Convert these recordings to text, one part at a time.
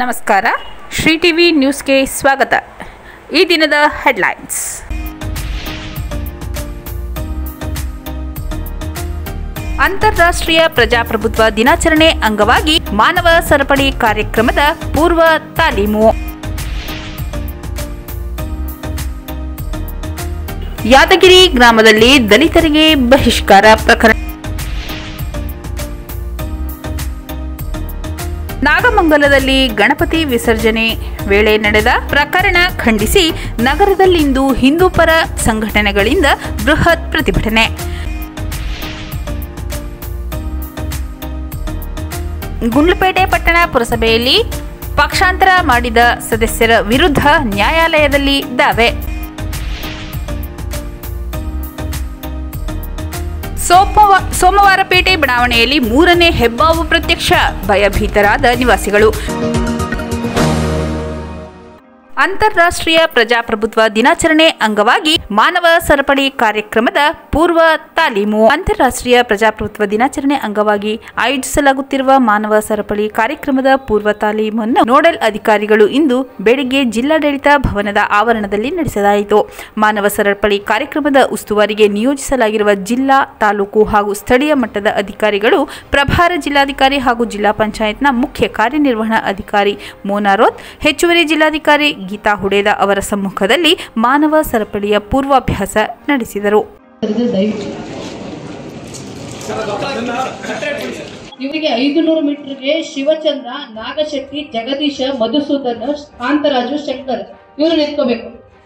ನಮಸ್ಕಾರ. ಶ್ರೀ ಟಿವಿ ನ್ಯೂಸ್ಗೆ ಸ್ವಾಗತ. ಈ ದಿನದ ಹೆಡ್ಲೈನ್ಸ್. ಅಂತಾರಾಷ್ಟ್ರೀಯ ಪ್ರಜಾಪ್ರಭುತ್ವ ದಿನಾಚರಣೆ ಅಂಗವಾಗಿ ಮಾನವ ಸರಪಳಿ ಕಾರ್ಯಕ್ರಮದ ಪೂರ್ವ ತಾಲೀಮು. ಯಾದಗಿರಿ ಗ್ರಾಮದಲ್ಲಿ ದಲಿತರಿಗೆ ಬಹಿಷ್ಕಾರ ಪ್ರಕರಣ. ನಾಗಮಂಗಲದಲ್ಲಿ ಗಣಪತಿ ವಿಸರ್ಜನೆ ವೇಳೆ ನಡೆದ ಪ್ರಕರಣ ಖಂಡಿಸಿ ನಗರದಲ್ಲಿಂದು ಹಿಂದೂಪರ ಸಂಘಟನೆಗಳಿಂದ ಬೃಹತ್ ಪ್ರತಿಭಟನೆ. ಗುಂಡ್ಲುಪೇಟೆ ಪಟ್ಟಣ ಪುರಸಭೆಯಲ್ಲಿ ಪಕ್ಷಾಂತರ ಮಾಡಿದ ಸದಸ್ಯರ ವಿರುದ್ಧ ನ್ಯಾಯಾಲಯದಲ್ಲಿ ದಾವೆ. ಸೋಮವಾರಪೇಟೆ ಬಡಾವಣೆಯಲ್ಲಿ 3ನೇ ಹೆಬ್ಬಾವು ಪ್ರತ್ಯಕ್ಷ, ಭಯಭೀತರಾದ ನಿವಾಸಿಗಳು. ಅಂತಾರಾಷ್ಟ್ರೀಯ ಪ್ರಜಾಪ್ರಭುತ್ವ ದಿನಾಚರಣೆ ಅಂಗವಾಗಿ ಮಾನವ ಸರಪಳಿ ಕಾರ್ಯಕ್ರಮದ ಪೂರ್ವ ತಾಲೀಮು. ಅಂತಾರಾಷ್ಟ್ರೀಯ ಪ್ರಜಾಪ್ರಭುತ್ವ ದಿನಾಚರಣೆ ಅಂಗವಾಗಿ ಆಯೋಜಿಸಲಾಗುತ್ತಿರುವ ಮಾನವ ಸರಪಳಿ ಕಾರ್ಯಕ್ರಮದ ಪೂರ್ವ ತಾಲೀಮನ್ನು ನೋಡಲ್ ಅಧಿಕಾರಿಗಳು ಇಂದು ಬೆಳಗ್ಗೆ ಜಿಲ್ಲಾಡಳಿತ ಭವನದ ಆವರಣದಲ್ಲಿ ನಡೆಸಲಾಯಿತು. ಮಾನವ ಸರಪಳಿ ಕಾರ್ಯಕ್ರಮದ ಉಸ್ತುವಾರಿಗೆ ನಿಯೋಜಿಸಲಾಗಿರುವ ಜಿಲ್ಲಾ, ತಾಲೂಕು ಹಾಗೂ ಸ್ಥಳೀಯ ಮಟ್ಟದ ಅಧಿಕಾರಿಗಳು, ಪ್ರಭಾರ ಜಿಲ್ಲಾಧಿಕಾರಿ ಹಾಗೂ ಜಿಲ್ಲಾ ಪಂಚಾಯತ್ನ ಮುಖ್ಯ ಕಾರ್ಯನಿರ್ವಹಣಾ ಅಧಿಕಾರಿ ಮೋನಾ ರೋತ್, ಹೆಚ್ಚುವರಿ ಜಿಲ್ಲಾಧಿಕಾರಿ ಗೀತಾ ಹುಡೇದ ಅವರ ಸಮ್ಮುಖದಲ್ಲಿ ಮಾನವ ಸರಪಳಿಯ ಪೂರ್ವಾಭ್ಯಾಸ ನಡೆಸಿದರು. ಇವರಿಗೆ 500 ಮೀಟರ್ಗೆ ಶಿವಚಂದ್ರ, ನಾಗಶೆಟ್ಟಿ, ಜಗದೀಶ, ಮಧುಸೂದನ್, ಕಾಂತರಾಜು, ಶಂಕರ್ ಇವರು ನಿಂತ್ಕೋಬೇಕು.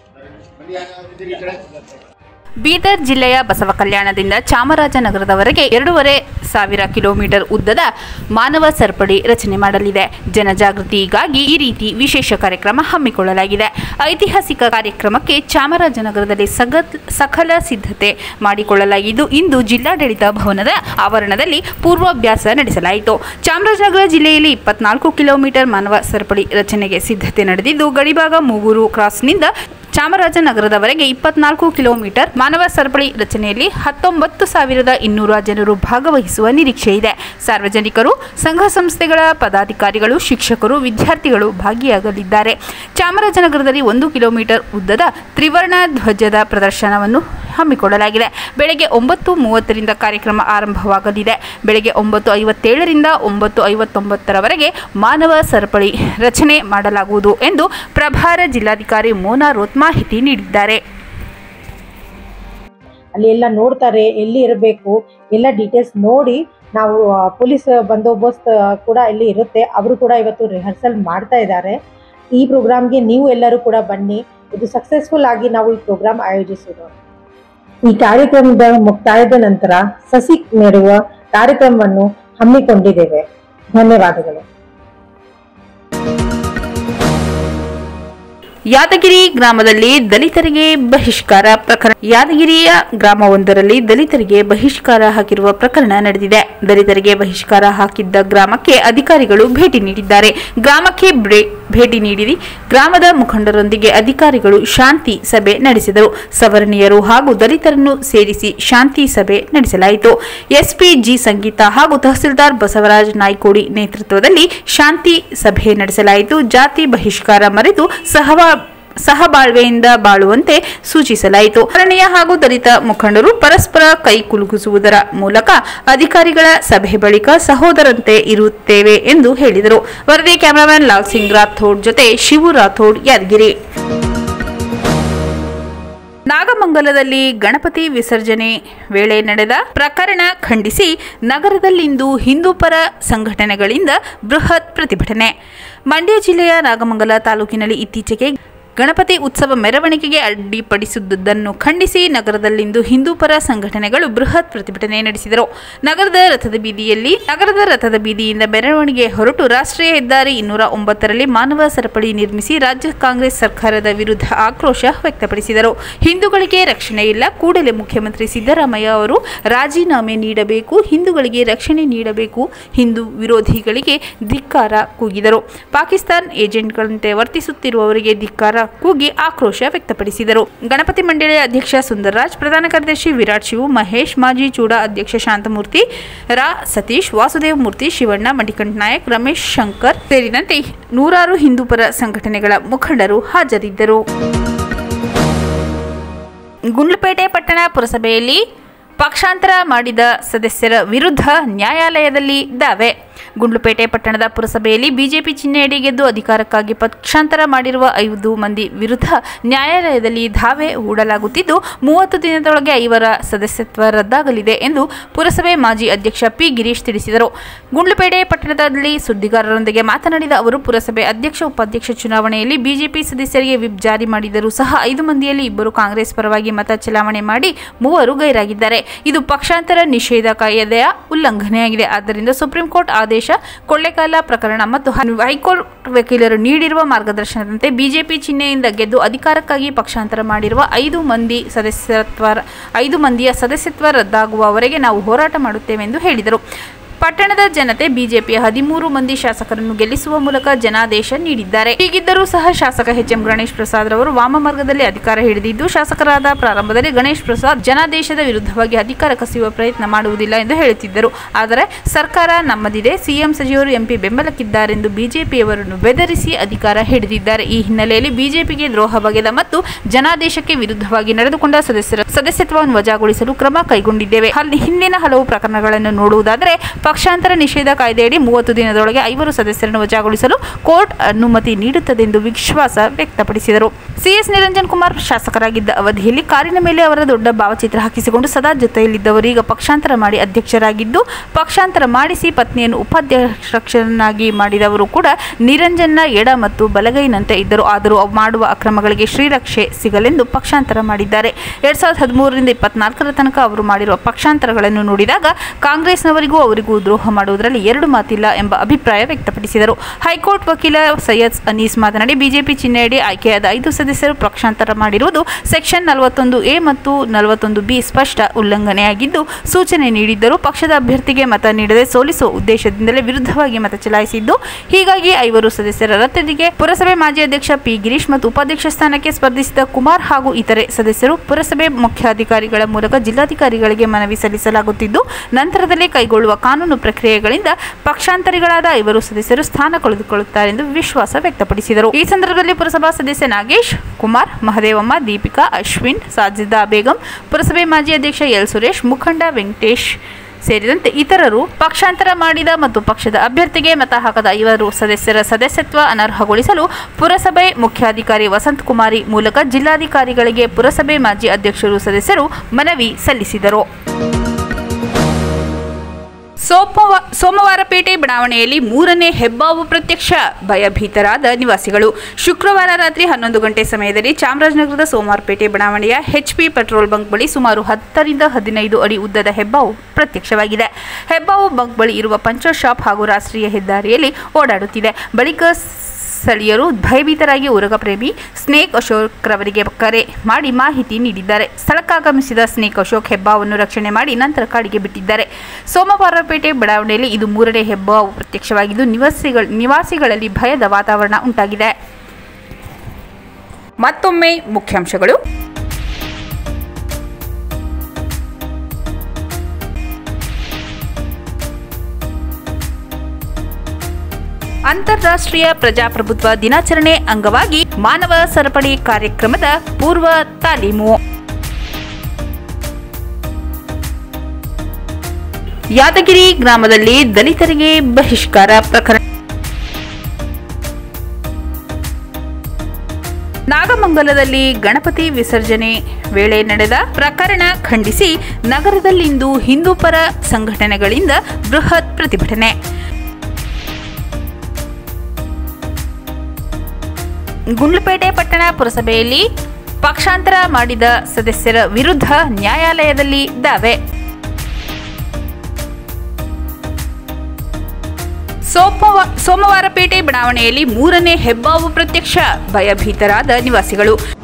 ಬೀದರ್ ಜಿಲ್ಲೆಯ ಬಸವಕಲ್ಯಾಣದಿಂದ ಚಾಮರಾಜನಗರದವರೆಗೆ 2,500 ಕಿಲೋಮೀಟರ್ ಉದ್ದದ ಮಾನವ ಸರಪಳಿ ರಚನೆ ಮಾಡಲಿದೆ. ಜನಜಾಗೃತಿಗಾಗಿ ಈ ರೀತಿ ವಿಶೇಷ ಕಾರ್ಯಕ್ರಮ ಹಮ್ಮಿಕೊಳ್ಳಲಾಗಿದೆ. ಐತಿಹಾಸಿಕ ಕಾರ್ಯಕ್ರಮಕ್ಕೆ ಚಾಮರಾಜನಗರದಲ್ಲಿ ಸಕಲ ಸಿದ್ಧತೆ ಮಾಡಿಕೊಳ್ಳಲಾಗಿದ್ದು, ಇಂದು ಜಿಲ್ಲಾಡಳಿತ ಭವನದ ಆವರಣದಲ್ಲಿ ಪೂರ್ವಾಭ್ಯಾಸ ನಡೆಸಲಾಯಿತು. ಚಾಮರಾಜನಗರ ಜಿಲ್ಲೆಯಲ್ಲಿ 24 ಕಿಲೋಮೀಟರ್ ಮಾನವ ಸರಪಳಿ ರಚನೆಗೆ ಸಿದ್ಧತೆ ನಡೆದಿದ್ದು, ಗಡಿಭಾಗ ಮೂಗೂರು ಕ್ರಾಸ್ನಿಂದ ಚಾಮರಾಜನಗರದವರೆಗೆ 24 ಕಿಲೋಮೀಟರ್ ಮಾನವ ಸರಪಳಿ ರಚನೆಯಲ್ಲಿ 19,200 ಜನರು ಭಾಗವಹಿಸುವ ನಿರೀಕ್ಷೆ ಇದೆ. ಸಾರ್ವಜನಿಕರು, ಸಂಘ ಸಂಸ್ಥೆಗಳ ಪದಾಧಿಕಾರಿಗಳು, ಶಿಕ್ಷಕರು, ವಿದ್ಯಾರ್ಥಿಗಳು ಭಾಗಿಯಾಗಲಿದ್ದಾರೆ. ಚಾಮರಾಜನಗರದಲ್ಲಿ 1 ಕಿಲೋಮೀಟರ್ ಉದ್ದದ ತ್ರಿವರ್ಣ ಧ್ವಜದ ಪ್ರದರ್ಶನವನ್ನು ಹಮ್ಮಿಕೊಳ್ಳಲಾಗಿದೆ. ಬೆಳಗ್ಗೆ 9:30ರಿಂದ ಕಾರ್ಯಕ್ರಮ ಆರಂಭವಾಗಲಿದೆ. ಬೆಳಗ್ಗೆ 9:57ರಿಂದ 9:59ರವರೆಗೆ ಮಾನವ ಸರಪಳಿ ರಚನೆ ಮಾಡಲಾಗುವುದು ಎಂದು ಪ್ರಭಾರ ಜಿಲ್ಲಾಧಿಕಾರಿ ಮೋನಾ ರೋತ್ ಮಾಹಿತಿ ನೀಡಿದ್ದಾರೆ. ಅಲ್ಲಿ ಎಲ್ಲ ನೋಡ್ತಾರೆ, ಎಲ್ಲಿ ಇರಬೇಕು ಎಲ್ಲ ಡೀಟೇಲ್ಸ್ ನೋಡಿ ನಾವು ಪೊಲೀಸ್ ಬಂದೋಬಸ್ತ್ ಕೂಡ ಇಲ್ಲಿ ಇರುತ್ತೆ. ಅವರು ಕೂಡ ಇವತ್ತು ರಿಹರ್ಸಲ್ ಮಾಡ್ತಾ ಇದ್ದಾರೆ. ಈ ಪ್ರೋಗ್ರಾಮ್ಗೆ ನೀವು ಎಲ್ಲರೂ ಕೂಡ ಬನ್ನಿ. ಇದು ಸಕ್ಸಸ್ಫುಲ್ ಆಗಿ ನಾವು ಈ ಪ್ರೋಗ್ರಾಮ್ ಆಯೋಜಿಸಿರೋಣ. ಈ ಕಾರ್ಯಕ್ರಮದ ಮುಕ್ತಾಯದ ನಂತರ ಸಸಿ ನೆಡುವ ಕಾರ್ಯಕ್ರಮವನ್ನು ಹಮ್ಮಿಕೊಂಡಿದ್ದೇವೆ. ಧನ್ಯವಾದಗಳು. ಯಾದಗಿರಿ ಗ್ರಾಮದಲ್ಲಿ ದಲಿತರಿಗೆ ಬಹಿಷ್ಕಾರ ಪ್ರಕರಣ. ಯಾದಗಿರಿಯ ಗ್ರಾಮವೊಂದರಲ್ಲಿ ದಲಿತರಿಗೆ ಬಹಿಷ್ಕಾರ ಹಾಕಿರುವ ಪ್ರಕರಣ ನಡೆದಿದೆ. ದಲಿತರಿಗೆ ಬಹಿಷ್ಕಾರ ಹಾಕಿದ್ದ ಗ್ರಾಮಕ್ಕೆ ಅಧಿಕಾರಿಗಳು ಭೇಟಿ ನೀಡಿದ್ದಾರೆ. ಗ್ರಾಮಕ್ಕೆ ಭೇಟಿ ನೀಡಿ ಗ್ರಾಮದ ಮುಖಂಡರೊಂದಿಗೆ ಅಧಿಕಾರಿಗಳು ಶಾಂತಿ ಸಭೆ ನಡೆಸಿದರು. ಸವರ್ಣೀಯರು ಹಾಗೂ ದಲಿತರನ್ನು ಸೇರಿಸಿ ಶಾಂತಿ ಸಭೆ ನಡೆಸಲಾಯಿತು. ಎಸ್ಪಿ ಜಿ ಸಂಗೀತಾ ಹಾಗೂ ತಹಸೀಲ್ದಾರ್ ಬಸವರಾಜ್ ನಾಯ್ಕೋಡಿ ನೇತೃತ್ವದಲ್ಲಿ ಶಾಂತಿ ಸಭೆ ನಡೆಸಲಾಯಿತು. ಜಾತಿ ಬಹಿಷ್ಕಾರ ಮರೆತು ಸಹಬಾಳ್ವೆಯಿಂದ ಬಾಳುವಂತೆ ಸೂಚಿಸಲಾಯಿತು. ಸವರ್ಣೀಯ ಹಾಗೂ ದಲಿತ ಮುಖಂಡರು ಪರಸ್ಪರ ಕೈ ಕುಲುಕಿಸುವುದರ ಮೂಲಕ ಅಧಿಕಾರಿಗಳ ಸಭೆ ಬಳಿಕ ಸಹೋದರಂತೆ ಇರುತ್ತೇವೆ ಎಂದು ಹೇಳಿದರು. ವರದಿ ಕ್ಯಾಮರಾಮನ್ ಲಾಲ್ ಸಿಂಗ್ ರಾಥೋಡ್ ಜೊತೆ ಶಿವು ರಾಥೋಡ್, ಯಾದಗಿರಿ. ನಾಗಮಂಗಲದಲ್ಲಿ ಗಣಪತಿ ವಿಸರ್ಜನೆ ವೇಳೆ ನಡೆದ ಪ್ರಕರಣ ಖಂಡಿಸಿ ನಗರದಲ್ಲಿಂದು ಹಿಂದೂಪರ ಸಂಘಟನೆಗಳಿಂದ ಬೃಹತ್ ಪ್ರತಿಭಟನೆ. ಮಂಡ್ಯ ಜಿಲ್ಲೆಯ ನಾಗಮಂಗಲ ತಾಲೂಕಿನಲ್ಲಿ ಇತ್ತೀಚೆಗೆ ಗಣಪತಿ ಉತ್ಸವ ಮೆರವಣಿಗೆಗೆ ಅಡ್ಡಿಪಡಿಸಿದ್ದುದನ್ನು ಖಂಡಿಸಿ ನಗರದಲ್ಲಿಂದು ಹಿಂದೂಪರ ಸಂಘಟನೆಗಳು ಬೃಹತ್ ಪ್ರತಿಭಟನೆ ನಡೆಸಿದರು. ನಗರದ ರಥದ ಬೀದಿಯಿಂದ ಮೆರವಣಿಗೆ ಹೊರಟು ರಾಷ್ಟ್ರೀಯ ಹೆದ್ದಾರಿ 209ರಲ್ಲಿ ಮಾನವ ಸರಪಳಿ ನಿರ್ಮಿಸಿ ರಾಜ್ಯ ಕಾಂಗ್ರೆಸ್ ಸರ್ಕಾರದ ವಿರುದ್ಧ ಆಕ್ರೋಶ ವ್ಯಕ್ತಪಡಿಸಿದರು. ಹಿಂದೂಗಳಿಗೆ ರಕ್ಷಣೆ ಇಲ್ಲ, ಕೂಡಲೇ ಮುಖ್ಯಮಂತ್ರಿ ಸಿದ್ದರಾಮಯ್ಯ ಅವರು ರಾಜೀನಾಮೆ ನೀಡಬೇಕು, ಹಿಂದೂಗಳಿಗೆ ರಕ್ಷಣೆ ನೀಡಬೇಕು, ಹಿಂದೂ ವಿರೋಧಿಗಳಿಗೆ ಧಿಕ್ಕಾರ ಕೂಗಿದರು. ಪಾಕಿಸ್ತಾನ್ ಏಜೆಂಟ್ಗಳಂತೆ ವರ್ತಿಸುತ್ತಿರುವವರಿಗೆ ಧಿಕ್ಕಾರ ಕೂಗಿ ಆಕ್ರೋಶ ವ್ಯಕ್ತಪಡಿಸಿದರು. ಗಣಪತಿ ಮಂಡಳಿಯ ಅಧ್ಯಕ್ಷ ಸುಂದರರಾಜ್, ಪ್ರಧಾನ ಕಾರ್ಯದರ್ಶಿ ವಿರಾಟ್ ಶಿವು, ಮಹೇಶ್, ಮಾಜಿ ಚೂಡಾ ಅಧ್ಯಕ್ಷ ಶಾಂತಮೂರ್ತಿ, ರಾ ಸತೀಶ್, ವಾಸುದೇವ ಮೂರ್ತಿ, ಶಿವಣ್ಣ, ಮಣಿಕಂಠ ನಾಯಕ್, ರಮೇಶ್ ಶಂಕರ್ ಸೇರಿದಂತೆ ನೂರಾರು ಹಿಂದೂಪರ ಸಂಘಟನೆಗಳ ಮುಖಂಡರು ಹಾಜರಿದ್ದರು. ಗುಂಡ್ಲುಪೇಟೆ ಪಟ್ಟಣ ಪುರಸಭೆಯಲ್ಲಿ ಪಕ್ಷಾಂತರ ಮಾಡಿದ ಸದಸ್ಯರ ವಿರುದ್ಧ ನ್ಯಾಯಾಲಯದಲ್ಲಿ ದಾವೆ. ಗುಂಡ್ಲುಪೇಟೆ ಪಟ್ಟಣದ ಪುರಸಭೆಯಲ್ಲಿ ಬಿಜೆಪಿ ಚಿಹ್ನೆಯಡಿ ಗೆದ್ದು ಅಧಿಕಾರಕ್ಕಾಗಿ ಪಕ್ಷಾಂತರ ಮಾಡಿರುವ 5 ಮಂದಿ ವಿರುದ್ಧ ನ್ಯಾಯಾಲಯದಲ್ಲಿ ದಾವೆ ಹೂಡಲಾಗುತ್ತಿದ್ದು 30 ದಿನದೊಳಗೆ 5ರ ಸದಸ್ಯತ್ವ ರದ್ದಾಗಲಿದೆ ಎಂದು ಪುರಸಭೆ ಮಾಜಿ ಅಧ್ಯಕ್ಷ ಪಿ ಗಿರೀಶ್ ತಿಳಿಸಿದರು. ಗುಂಡ್ಲುಪೇಟೆ ಪಟ್ಟಣದಲ್ಲಿ ಸುದ್ದಿಗಾರರೊಂದಿಗೆ ಮಾತನಾಡಿದ ಅವರು, ಪುರಸಭೆ ಅಧ್ಯಕ್ಷ ಉಪಾಧ್ಯಕ್ಷ ಚುನಾವಣೆಯಲ್ಲಿ ಬಿಜೆಪಿ ಸದಸ್ಯರಿಗೆ ವಿಪ್ ಜಾರಿ ಮಾಡಿದರೂ ಸಹ 5 ಮಂದಿಯಲ್ಲಿ 2 ಕಾಂಗ್ರೆಸ್ ಪರವಾಗಿ ಮತ ಚಲಾವಣೆ ಮಾಡಿ 3 ಗೈರಾಗಿದ್ದಾರೆ. ಇದು ಪಕ್ಷಾಂತರ ನಿಷೇಧ ಕಾಯ್ದೆಯ ಉಲ್ಲಂಘನೆಯಾಗಿದೆ. ಆದ್ದರಿಂದ ಸುಪ್ರೀಂ ಕೋರ್ಟ್ ಆದೇಶ, ಕೊಳ್ಳೇಗಾಲ ಪ್ರಕರಣ ಮತ್ತು ಹೈಕೋರ್ಟ್ ವಕೀಲರು ನೀಡಿರುವ ಮಾರ್ಗದರ್ಶನದಂತೆ ಬಿಜೆಪಿ ಚಿಹ್ನೆಯಿಂದ ಗೆದ್ದು ಅಧಿಕಾರಕ್ಕಾಗಿ ಪಕ್ಷಾಂತರ ಮಾಡಿರುವ 5 ಮಂದಿಯ ಸದಸ್ಯತ್ವ ರದ್ದಾಗುವವರೆಗೆ ನಾವು ಹೋರಾಟ ಮಾಡುತ್ತೇವೆ ಎಂದು ಹೇಳಿದರು. ಪಟ್ಟಣದ ಜನತೆ ಬಿಜೆಪಿಯ 13 ಮಂದಿ ಶಾಸಕರನ್ನು ಗೆಲ್ಲಿಸುವ ಮೂಲಕ ಜನಾದೇಶ ನೀಡಿದ್ದಾರೆ. ಹೀಗಿದ್ದರೂ ಸಹ ಶಾಸಕ ಎಚ್.ಎಂ. ಗಣೇಶ್ ಪ್ರಸಾದ್ ರವರು ವಾಮಮಾರ್ಗದಲ್ಲಿ ಅಧಿಕಾರ ಹಿಡಿದಿದ್ದು, ಶಾಸಕರಾದ ಪ್ರಾರಂಭದಲ್ಲಿ ಗಣೇಶ್ ಪ್ರಸಾದ್ ಜನಾದೇಶದ ವಿರುದ್ಧವಾಗಿ ಅಧಿಕಾರ ಕಸಿಯುವ ಪ್ರಯತ್ನ ಮಾಡುವುದಿಲ್ಲ ಎಂದು ಹೇಳುತ್ತಿದ್ದರು. ಆದರೆ ಸರ್ಕಾರ ನಮ್ಮದಿದೆ, ಸಿಎಂ ಸಚಿವರು ಎಂಪಿ ಬೆಂಬಲಕ್ಕಿದ್ದಾರೆಂದು ಬಿಜೆಪಿಯವರನ್ನು ಬೆದರಿಸಿ ಅಧಿಕಾರ ಹಿಡಿದಿದ್ದಾರೆ. ಈ ಹಿನ್ನೆಲೆಯಲ್ಲಿ ಬಿಜೆಪಿಗೆ ದ್ರೋಹ ಬಗೆದ ಮತ್ತು ಜನಾದೇಶಕ್ಕೆ ವಿರುದ್ಧವಾಗಿ ನಡೆದುಕೊಂಡ ಸದಸ್ಯರ ಸದಸ್ಯತ್ವವನ್ನು ವಜಾಗೊಳಿಸಲು ಕ್ರಮ ಕೈಗೊಂಡಿದ್ದೇವೆ. ಹಿಂದಿನ ಹಲವು ಪ್ರಕರಣಗಳನ್ನು ನೋಡುವುದಾದರೆ ಪಕ್ಷಾಂತರ ನಿಷೇಧ ಕಾಯ್ದೆಯಡಿ 30 ದಿನದೊಳಗೆ 5 ಸದಸ್ಯರನ್ನು ವಜಾಗೊಳಿಸಲು ಕೋರ್ಟ್ ಅನುಮತಿ ನೀಡುತ್ತದೆ ಎಂದು ವಿಶ್ವಾಸ ವ್ಯಕ್ತಪಡಿಸಿದರು. ಸಿಎಸ್ ನಿರಂಜನ್ ಕುಮಾರ್ ಶಾಸಕರಾಗಿದ್ದ ಅವಧಿಯಲ್ಲಿ ಕಾರಿನ ಮೇಲೆ ಅವರ ದೊಡ್ಡ ಭಾವಚಿತ್ರ ಹಾಕಿಸಿಕೊಂಡು ಸದಾ ಜೊತೆಯಲ್ಲಿದ್ದವರು ಈಗ ಪಕ್ಷಾಂತರ ಮಾಡಿ ಅಧ್ಯಕ್ಷರಾಗಿದ್ದು, ಪಕ್ಷಾಂತರ ಮಾಡಿಸಿ ಪತ್ನಿಯನ್ನು ಉಪಾಧ್ಯಕ್ಷರನ್ನಾಗಿ ಮಾಡಿದವರು ಕೂಡ ನಿರಂಜನ್ನ ಎಡ ಮತ್ತು ಬಲಗೈನಂತೆ ಇದ್ದರು. ಆದರೂ ಮಾಡುವ ಅಕ್ರಮಗಳಿಗೆ ಶ್ರೀರಕ್ಷೆ ಸಿಗಲೆಂದು ಪಕ್ಷಾಂತರ ಮಾಡಿದ್ದಾರೆ. 2013ರಿಂದ 2024ರ ತನಕ ಅವರು ಮಾಡಿರುವ ಪಕ್ಷಾಂತರಗಳನ್ನು ನೋಡಿದಾಗ ಕಾಂಗ್ರೆಸ್ನವರಿಗೂ ಅವರಿಗೂ ದ್ರೋಹ ಮಾಡುವುದರಲ್ಲಿ 2 ಮಾತಿಲ್ಲ ಎಂಬ ಅಭಿಪ್ರಾಯ ವ್ಯಕ್ತಪಡಿಸಿದರು. ಹೈಕೋರ್ಟ್ ವಕೀಲ ಸೈಯದ್ ಅನೀಸ್ ಮಾತನಾಡಿ, ಬಿಜೆಪಿ ಚಿಹ್ನೆಯಡಿ ಆಯ್ಕೆಯಾದ 5 ಸದಸ್ಯರು ಪಕ್ಷಾಂತರ ಮಾಡಿರುವುದು ಸೆಕ್ಷನ್ 41A ಮತ್ತು 41B ಸ್ಪಷ್ಟ ಉಲ್ಲಂಘನೆಯಾಗಿದ್ದು, ಸೂಚನೆ ನೀಡಿದ್ದರೂ ಪಕ್ಷದ ಅಭ್ಯರ್ಥಿಗೆ ಮತ ನೀಡದೆ ಸೋಲಿಸುವ ಉದ್ದೇಶದಿಂದಲೇ ವಿರುದ್ಧವಾಗಿ ಮತ ಚಲಾಯಿಸಿದ್ದು, ಹೀಗಾಗಿ 5 ಸದಸ್ಯರ ರದ್ದತಿಗೆ ಪುರಸಭೆ ಮಾಜಿ ಅಧ್ಯಕ್ಷ ಪಿ ಗಿರೀಶ್ ಮತ್ತು ಉಪಾಧ್ಯಕ್ಷ ಸ್ಥಾನಕ್ಕೆ ಸ್ಪರ್ಧಿಸಿದ ಕುಮಾರ್ ಹಾಗೂ ಇತರೆ ಸದಸ್ಯರು ಪುರಸಭೆ ಮುಖ್ಯಾಧಿಕಾರಿಗಳ ಮೂಲಕ ಜಿಲ್ಲಾಧಿಕಾರಿಗಳಿಗೆ ಮನವಿ ಸಲ್ಲಿಸಲಾಗುತ್ತಿದ್ದು, ನಂತರದಲ್ಲಿ ಕೈಗೊಳ್ಳುವ ಕಾನೂನು ಪ್ರಕ್ರಿಯೆಗಳಿಂದ ಪಕ್ಷಾಂತರಿಗಳಾದ 5 ಸದಸ್ಯರು ಸ್ಥಾನ ಕಳೆದುಕೊಳ್ಳುತ್ತಾರೆ ಎಂದು ವಿಶ್ವಾಸ ವ್ಯಕ್ತಪಡಿಸಿದರು. ಈ ಸಂದರ್ಭದಲ್ಲಿ ಪುರಸಭಾ ಸದಸ್ಯ ನಾಗೇಶ್ ಕುಮಾರ್, ಮಹದೇವಮ್ಮ, ದೀಪಿಕಾ, ಅಶ್ವಿನ್, ಸಾಜಿದಾ ಬೇಗಂ, ಪುರಸಭೆ ಮಾಜಿ ಅಧ್ಯಕ್ಷ ಎಲ್ ಸುರೇಶ್, ಮುಖಂಡ ವೆಂಕಟೇಶ್ ಸೇರಿದಂತೆ ಇತರರು ಪಕ್ಷಾಂತರ ಮಾಡಿದ ಮತ್ತು ಪಕ್ಷದ ಅಭ್ಯರ್ಥಿಗೆ ಮತ ಹಾಕದ 5 ಸದಸ್ಯರ ಸದಸ್ಯತ್ವ ಅನರ್ಹಗೊಳಿಸಲು ಪುರಸಭೆ ಮುಖ್ಯಾಧಿಕಾರಿ ವಸಂತ್ ಕುಮಾರಿ ಮೂಲಕ ಜಿಲ್ಲಾಧಿಕಾರಿಗಳಿಗೆ ಪುರಸಭೆ ಮಾಜಿ ಅಧ್ಯಕ್ಷರು ಸದಸ್ಯರು ಮನವಿ ಸಲ್ಲಿಸಿದರು. ಸೋಮವಾರಪೇಟೆ ಬಡಾವಣೆಯಲ್ಲಿ 3ನೇ ಹೆಬ್ಬಾವು ಪ್ರತ್ಯಕ್ಷ, ಭಯಭೀತರಾದ ನಿವಾಸಿಗಳು. ಶುಕ್ರವಾರ ರಾತ್ರಿ 11 ಗಂಟೆ ಸಮಯದಲ್ಲಿ ಚಾಮರಾಜನಗರದ ಸೋಮವಾರಪೇಟೆ ಬಡಾವಣೆಯ HP ಪೆಟ್ರೋಲ್ ಬಂಕ್ ಬಳಿ ಸುಮಾರು 10ರಿಂದ 15 ಅಡಿ ಉದ್ದದ ಹೆಬ್ಬಾವು ಪ್ರತ್ಯಕ್ಷವಾಗಿದೆ. ಹೆಬ್ಬಾವು ಬಂಕ್ ಬಳಿ ಇರುವ ಪಂಚರ್ ಶಾಪ್ ಹಾಗೂ ರಾಷ್ಟ್ರೀಯ ಹೆದ್ದಾರಿಯಲ್ಲಿ ಓಡಾಡುತ್ತಿದೆ. ಬಳಿಕ ಸ್ಥಳೀಯರು ಭಯಭೀತರಾಗಿ ಉರಗ ಪ್ರೇಮಿ ಸ್ನೇಕ್ ಅಶೋಕ್ ರವರಿಗೆ ಕರೆ ಮಾಡಿ ಮಾಹಿತಿ ನೀಡಿದ್ದಾರೆ. ಸ್ಥಳಕ್ಕಾಗಮಿಸಿದ ಸ್ನೇಕ್ ಅಶೋಕ್ ಹೆಬ್ಬಾವನ್ನು ರಕ್ಷಣೆ ಮಾಡಿ ನಂತರ ಕಾಡಿಗೆ ಬಿಟ್ಟಿದ್ದಾರೆ. ಸೋಮವಾರಪೇಟೆ ಬಡಾವಣೆಯಲ್ಲಿ ಇದು 3ನೇ ಹೆಬ್ಬಾವು ಪ್ರತ್ಯಕ್ಷವಾಗಿದ್ದು, ನಿವಾಸಿಗಳಲ್ಲಿ ಭಯದ ವಾತಾವರಣ ಉಂಟಾಗಿದೆ. ಮತ್ತೊಮ್ಮೆ ಮುಖ್ಯಾಂಶಗಳು. ಅಂತಾರಾಷ್ಟ್ರೀಯ ಪ್ರಜಾಪ್ರಭುತ್ವ ದಿನಾಚರಣೆ ಅಂಗವಾಗಿ ಮಾನವ ಸರಪಳಿ ಕಾರ್ಯಕ್ರಮದ ಪೂರ್ವ ತಾಲೀಮು. ಯಾದಗಿರಿ ಗ್ರಾಮದಲ್ಲಿ ದಲಿತರಿಗೆ ಬಹಿಷ್ಕಾರ ಪ್ರಕರಣ. ನಾಗಮಂಗಲದಲ್ಲಿ ಗಣಪತಿ ವಿಸರ್ಜನೆ ವೇಳೆ ನಡೆದ ಪ್ರಕರಣ ಖಂಡಿಸಿ ನಗರದಲ್ಲಿಂದು ಹಿಂದೂಪರ ಸಂಘಟನೆಗಳಿಂದ ಬೃಹತ್ ಪ್ರತಿಭಟನೆ. ಗುಂಡ್ಲುಪೇಟೆ ಪಟ್ಟಣ ಪುರಸಭೆಯಲ್ಲಿ ಪಕ್ಷಾಂತರ ಮಾಡಿದ ಸದಸ್ಯರ ವಿರುದ್ಧ ನ್ಯಾಯಾಲಯದಲ್ಲಿ ದಾವೆ. ಸೋಮವಾರಪೇಟೆ ಬಡಾವಣೆಯಲ್ಲಿ 3ನೇ ಹೆಬ್ಬಾವು ಪ್ರತ್ಯಕ್ಷ, ಭಯಭೀತರಾದ ನಿವಾಸಿಗಳು.